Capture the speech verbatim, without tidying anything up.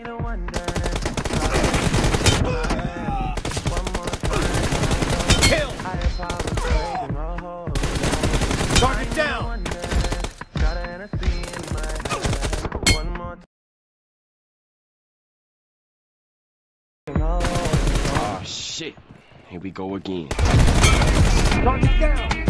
Kill! Target down! Oh shit. Here we go again. Target down!